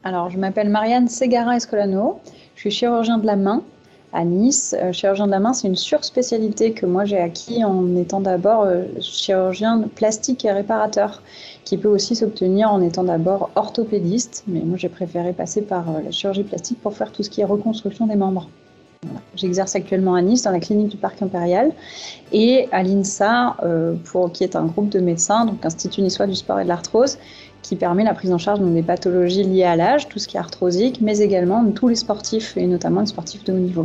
Alors, je m'appelle Marianne Ségara-Escolano, je suis chirurgien de la main à Nice. Chirurgien de la main, c'est une surspécialité que moi j'ai acquis en étant d'abord chirurgien plastique et réparateur, qui peut aussi s'obtenir en étant d'abord orthopédiste, mais moi j'ai préféré passer par la chirurgie plastique pour faire tout ce qui est reconstruction des membres. Voilà. J'exerce actuellement à Nice dans la clinique du Parc Impérial et à l'INSA, qui est un groupe de médecins, donc Institut niçois du sport et de l'arthrose, qui permet la prise en charge des pathologies liées à l'âge, tout ce qui est arthrosique, mais également de tous les sportifs, et notamment les sportifs de haut niveau.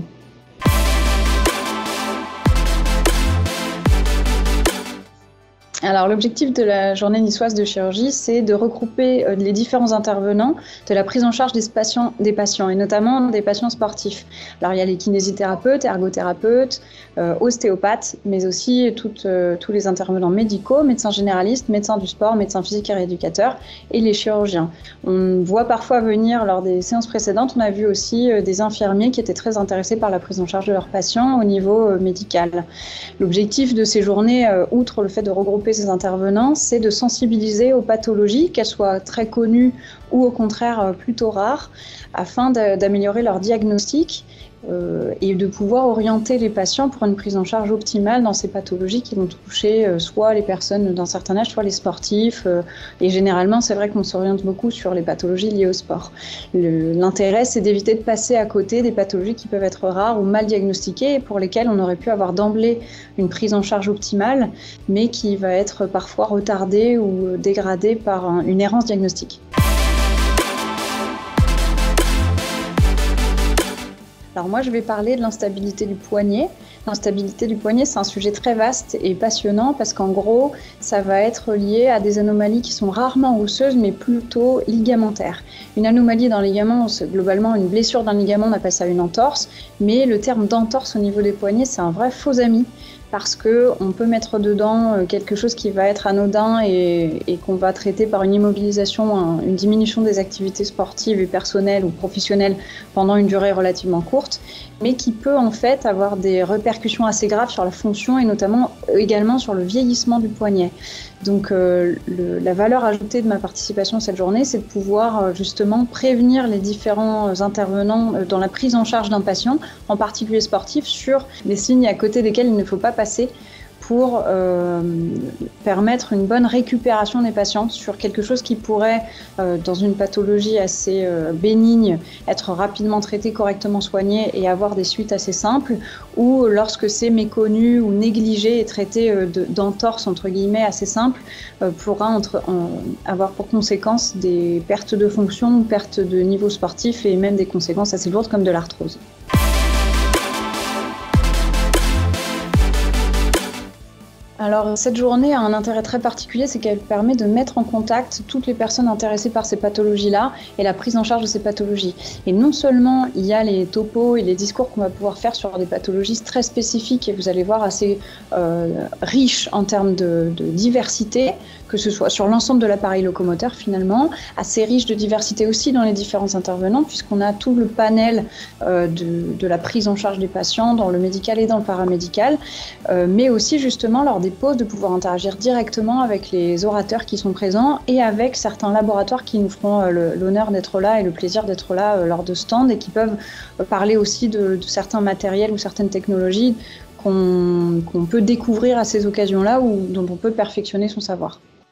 Alors l'objectif de la journée niçoise de chirurgie, c'est de regrouper les différents intervenants de la prise en charge des patients et notamment des patients sportifs. Alors il y a les kinésithérapeutes, ergothérapeutes, ostéopathes, mais aussi tous les intervenants médicaux, médecins généralistes, médecins du sport, médecins physiques et rééducateurs et les chirurgiens. On voit parfois venir lors des séances précédentes, on a vu aussi des infirmiers qui étaient très intéressés par la prise en charge de leurs patients au niveau médical. L'objectif de ces journées, outre le fait de regrouper ces intervenants, c'est de sensibiliser aux pathologies, qu'elles soient très connues ou au contraire plutôt rares, afin d'améliorer leur diagnostic et de pouvoir orienter les patients pour une prise en charge optimale dans ces pathologies qui vont toucher soit les personnes d'un certain âge, soit les sportifs. Et généralement, c'est vrai qu'on s'oriente beaucoup sur les pathologies liées au sport. L'intérêt, c'est d'éviter de passer à côté des pathologies qui peuvent être rares ou mal diagnostiquées et pour lesquelles on aurait pu avoir d'emblée une prise en charge optimale, mais qui va être parfois retardée ou dégradée par une errance diagnostique. Alors moi, je vais parler de l'instabilité du poignet. L'instabilité du poignet, c'est un sujet très vaste et passionnant parce qu'en gros, ça va être lié à des anomalies qui sont rarement osseuses, mais plutôt ligamentaires. Une anomalie d'un ligament, c'est globalement une blessure d'un ligament, on appelle ça une entorse, mais le terme d'entorse au niveau des poignets, c'est un vrai faux ami. Parce qu'on peut mettre dedans quelque chose qui va être anodin et qu'on va traiter par une immobilisation, une diminution des activités sportives et personnelles ou professionnelles pendant une durée relativement courte, mais qui peut en fait avoir des répercussions assez graves sur la fonction et notamment également sur le vieillissement du poignet. Donc la valeur ajoutée de ma participation à cette journée, c'est de pouvoir justement prévenir les différents intervenants dans la prise en charge d'un patient, en particulier sportif, sur les signes à côté desquels il ne faut pas passer pour permettre une bonne récupération des patients sur quelque chose qui pourrait, dans une pathologie assez bénigne, être rapidement traité, correctement soigné et avoir des suites assez simples, ou lorsque c'est méconnu ou négligé et traité d'entorse, entre guillemets, assez simple, pourra avoir pour conséquence des pertes de fonction, pertes de niveau sportif et même des conséquences assez lourdes comme de l'arthrose. Alors cette journée a un intérêt très particulier, c'est qu'elle permet de mettre en contact toutes les personnes intéressées par ces pathologies-là et la prise en charge de ces pathologies. Et non seulement il y a les topos et les discours qu'on va pouvoir faire sur des pathologies très spécifiques et vous allez voir assez riches en termes de diversité, que ce soit sur l'ensemble de l'appareil locomoteur finalement, assez riche de diversité aussi dans les différents intervenants puisqu'on a tout le panel de la prise en charge des patients dans le médical et dans le paramédical, mais aussi justement lors des pauses de pouvoir interagir directement avec les orateurs qui sont présents et avec certains laboratoires qui nous feront l'honneur d'être là et le plaisir d'être là lors de stands et qui peuvent parler aussi de certains matériels ou certaines technologies qu'on peut découvrir à ces occasions-là ou dont on peut perfectionner son savoir.